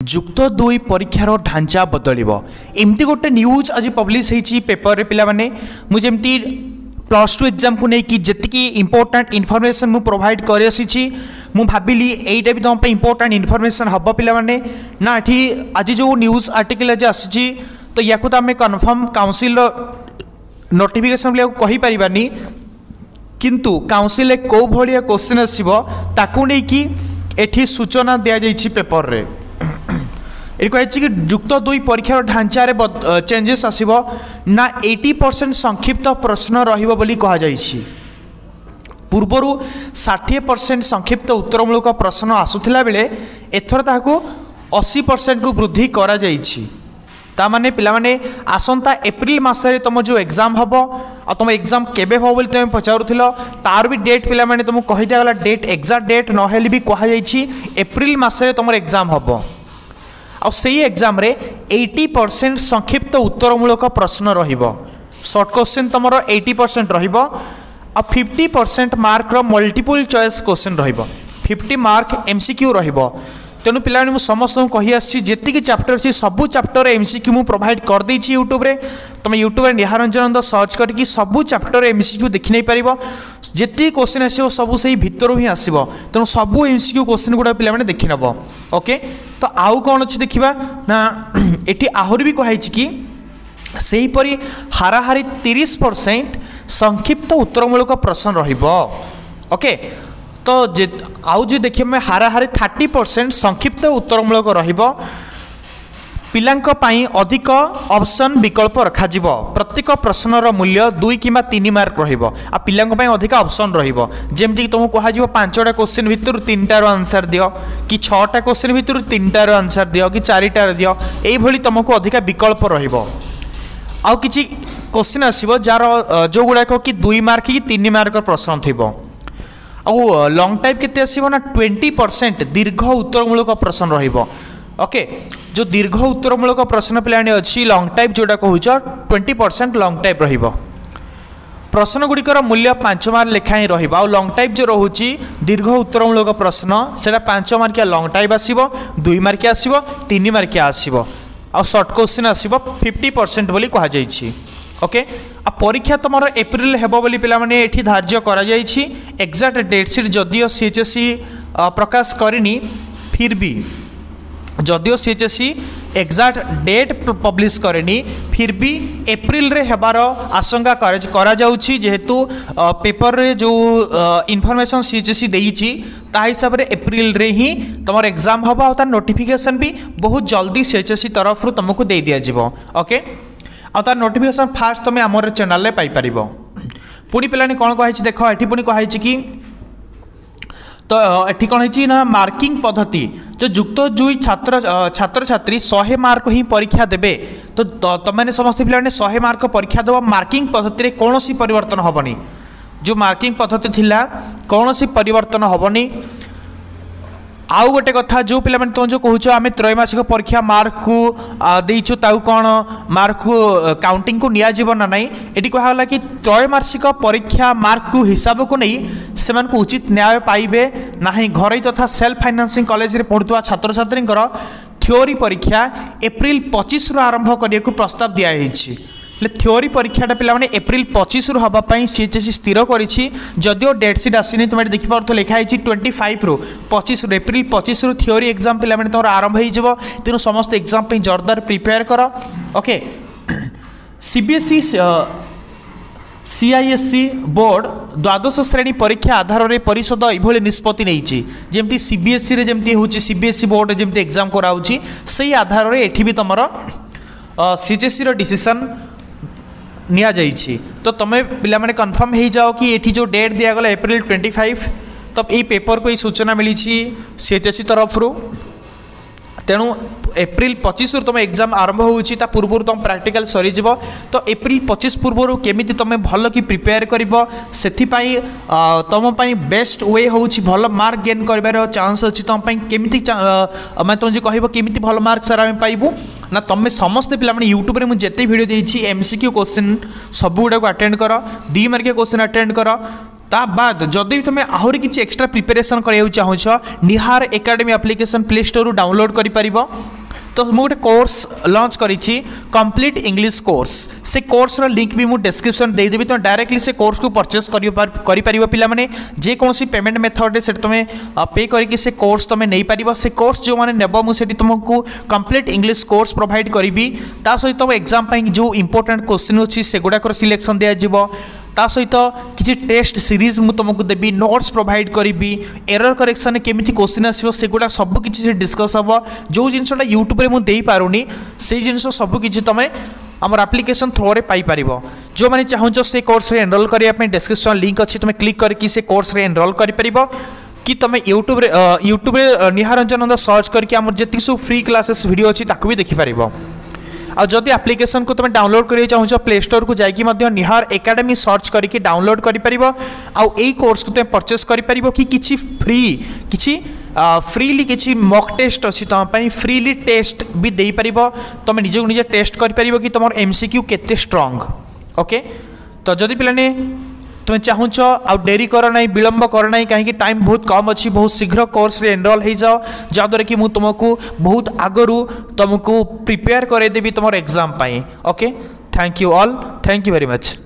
जुक्त दुई परीक्षार ढांचा बदलिबो एमती गोटे न्यूज आज पब्लिश होती पेपर रे पिला माने मुझे एमती +2 एग्जाम को लेकिन जी इंपोर्टाट इनफॉरमेशन मु प्रोवाइड कर मु भाविली यहीटा भी तुम इंपोर्टाट इनफॉरमेशन हम पिला माने ना ये आज जो न्यूज आर्टिकल आज आसी तो या तो आम कन्फर्म काउंसिल नोटिफिकेशन कही पारिबानी किंतु काउंसिल कौ भाया क्वेश्चन आसो ताकू नहीं एठी सूचना दि जाइए पेपर रे ये कही कि जुक्त दुई परीक्षार ढांचा चेंजेस आसो ना 80% संक्षिप्त प्रश्न रही कहुई पूर्वर 60% संक्षिप्त उत्तरमूलक प्रश्न आसूला बेले एथर ताकू 80% को वृद्धि करा जाइछि। तामाने पिला माने आसंता एप्रिल मासरे तुम जो एग्जाम हम आ तुम एग्जाम केबे हो बोली तुम पचारुथिल तार भी डेट पिला माने तुमको कहि दियागला डेट एक्जाक्ट डेट नहेले भी कहा जाइछि एप्रिल मासरे तुम एग्जाम हम आ सेही एग्जाम रे 80% संक्षिप्त उत्तरमूलक प्रश्न रहिबो शॉर्ट क्वेश्चन तुमरो 80% रहिबो आ 50% मार्क रो मल्टीपल चॉइस क्वेश्चन रहिबो 50 मार्क एमसीक्यू रहिबो। तेणु पिला समस्त कही आसी चैप्टर अच्छी सबू चैप्टर एमसीक्यू मु प्रोवाइड कर देछि यूट्यूब रे तुम यूट्यूब रे निहारंजन सर्च करके सबू चैप्टर एमसीक्यू देखि नहीं पारिबो जेति क्वेश्चन आसो सबू सही भितर ही आसो तेणु सबू एमसीक्यू क्वेश्चन गुड़ा पिला माने देखि नबो। ओके तो आउ कौन अच्छी देखा ना एटी आहरी भी कही कि सेहीपरि हाराहारी 30% संक्षिप्त उत्तरमूलक प्रश्न रहिबो। ओके तो जे आउ जो देखिए मैं हाराहारी 30% संक्षिप्त उत्तरमूलक रहिबो पिलांक पाई अधिक ऑप्शन विकल्प रखाजिबो प्रत्येक प्रश्नर मूल्य 2 कि 3 मार्क रहिबो आ पिलांक पाई अधिक ऑप्शन रहिबो जेमति तुमको कहाजिबो 5टा क्वेश्चन भितर 3टार आंसर दियो कि 6टा क्वेश्चन भितर 3टार आंसर दियो कि 4टार दियो एई भली तुमको अधिक विकल्प रहिबो। आउ किछि क्वेश्चन आसीबो जार जो गुडा को कि 2 मार्क कि 3 मार्क प्रश्न थिबो आउ लॉन्ग टाइप केते आसीबो ना 20% दीर्घ उत्तरमूलक प्रश्न रहिबो। ओके जो दीर्घ उत्तरमूलक प्रश्न पिलाने अच्छी लॉन्ग टाइप जोटा कहूच 20% लॉन्ग टाइप रहिबो प्रश्न गुड़िकर मूल्य 5 मार्क लेखाएं रहिबो आउ लॉन्ग टाइप जो रहुची दीर्घ उत्तरमूलक प्रश्न सेटा 5 मार्किया लॉन्ग टाइप आसीबो 2 मार्किया आसीबो 3 मार्किया आसीबो आउ शॉर्ट क्वेश्चन आसीबो 50% बोली कहा जाइछि। ओके आ परीक्षा तुम एप्रिल हेबो बोली पिला माने एठी धार्य करा जाइछि एक्जाक्ट डेट सीट जदियो सीएचएससी प्रकाश करिनी फिर भी जदियो सीएचएससी एक्जाक्ट डेट पब्लिश करेनी फिर भी एप्रिल रे हेबार आशंका करा जाउछि जेहेतु पेपर रे जो इनफॉरमेशन सीएचएससी देइछि ता हिसाब रे एप्रिल रे ही तुम एग्जाम हबा और तार नोटिफिकेशन भी बहुत जल्दी सीएचएससी तरफ तुमको दे दिया जिवो। ओके आ तार नोटिफिकेशन फास्ट तुम आमर चैनल रे पाई परिबो। पुणी पिलानी कौन कही देख एठी पुणी कही कि तो एठी कौन है ना मार्किंग पद्धति जो जुक्त दुई छात्र छात्री 100 मार्क ही परीक्षा देबे तो तुमने समस्त पिला 100 मार्क परीक्षा देव मार्किंग पद्धति कौन सी परिवर्तन हेनी जो मार्किंग पद्धति थिला कौन सी परिवर्तन हेनी। आउ गोटे कथा जो पिला तुम जो कहूँ आम त्रैमासिक परीक्षा मार्क को देचु ताऊ कौन मार्क को काउंटिंग को नियाजिब ना नहीं ये कहला कि त्रैमासिक परीक्षा मार्क को हिसाब को नहीं से उचित न्याय पाइबे ना घर तथा सेल्फ फाइनान्सिंग कॉलेज रे पढ़ुवा छात्र छात्री थ्योरी परीक्षा एप्रिल 25 रु आरंभ करने को प्रस्ताव दिखाई थ्योरी परीक्षाटा पे एप्रिल 25 रु हाँपाई सीएचएससी स्थिर करी जदियो डेट सीट आसनी तुम देखिए लिखाई 25 रु 25 रु एप्रिल 25 रु थ्योरी एग्जाम पे तुम आरंभ हो तेणु समस्त एग्जाम पे जोरदार प्रिपेयर कर। ओके सीबीएसई सीआईएससी बोर्ड द्वादश श्रेणी परीक्षा आधार में परिषद यह निष्पत्ति नहीं जमती सीबीएसई रे जमती होची सीबीएसई बोर्ड जमती एग्जाम कराऊची से आधार में एठी भी तुम सीएचएससी रो डिसीजन निया जाइछि तो तुम्हें पिला माने कन्फर्म हो जाओ कि एठी जो डेट दिया एप्रिल 25 तब ये पेपर को सूचना मिली सीएचएससी तरफ तेणु एप्रिल 25 तुम एग्जाम आरंभ होची ता पूर्व तुम प्रैक्टिकल सरी जीवो तो एप्रिल 25 पूर्व केमिति तुम भल कि प्रिपेयर करिवो सेथिपाई तुम पाई बेस्ट वे होची भल मार्क गेन करिवार चांस अछि तुम पाई केमिति मैं तुम जे कहबो केमिति भल मार्क सारा हम पाइबो ना तुम समस्त पिला माने यूट्यूब रे मु जेते वीडियो देछि एमसीक्यू क्वेश्चन सब गुडा को अटेंड कर 2 मार्किया क्वेश्चन अटेंड कर ता बाद जदि भी तुम आहरी किसी एक्स्ट्रा प्रिपेरेसन करा चाहूछ Nihar academy application play store रू डाउनलोड कर पारिबो। तो मुझे गोटे कोर्स लॉन्च करी कंप्लीट इंग्लिश कोर्स से कोर्स रो लिंक भी मुझे डिस्क्रिप्शन दे देबी। तो डायरेक्टली से कोर्स को परचेस करि परिबो पिला माने जे कोनसी पेमेंट मेथड से तुम पे करके से कोर्स तुम नहीं पारिबो। से कोर्स जो माने नेबो मु सेठी तुमको कंप्लीट इंग्लिश कोर्स प्रोवाइड करी। ता सहित तुम एग्जाम पाई जो इंपोर्टेंट क्वेश्चन अछि से गुडाकर सिलेक्शन दिया जिवो। ता सहित किसी टेस्ट सीरीज मु तुमको देवी नोट्स प्रोवाइड करी। एरर करेक्शन केमिति क्वेश्चन आसो सेगुड़ा सब किसी डिस्कस हम। जो जिनसा यूट्यूब रे मुझे पारुनी से जिनस सब किसी तुम आम एप्लिकेशन थ्रो रे पाई परिबो। जो माने चाहूछ से कोर्स रे एनरोल करने डिस्क्रिप्शन लिंक अच्छी तुम क्लिक करके से कोर्स रे एनरोल कर परिबो। कि तुम यूट्यूब रे निहार रंजन नंद सर्च करके आम जी सब फ्री क्लासेस वीडियो अच्छी ताकू भी देखिपर। आ जदि एप्लिकेशन को तुम डाउनलोड करिए चाहूछ प्ले स्टोर को जाइए निहार एकेडमी सर्च करके डाउनलोड कर पारिबो। आ एई कोर्स को तुम परचेस कर पारिबो कि किछि फ्रीली किछि मॉक टेस्ट अच्छी तुम फ्रीली टेस्ट भी दे पारिबो। तुम निजे निजे टेस्ट कर पारिबो कि तुम एमसीक्यू केते स्ट्रांग। ओके तो जदि पिलाने तुम चाहूच आ डेरी कर ना विलंब कर ना कहीं टाइम बहुत कम अच्छी बहुत शीघ्र कोर्स रे एनरोल हो जाओ जहाँद्वारा कि मुझे तुमको बहुत आगरू तुमको प्रिपेयर करदेवी तुम एग्जाम पाई। Okay thank you all thank you very much.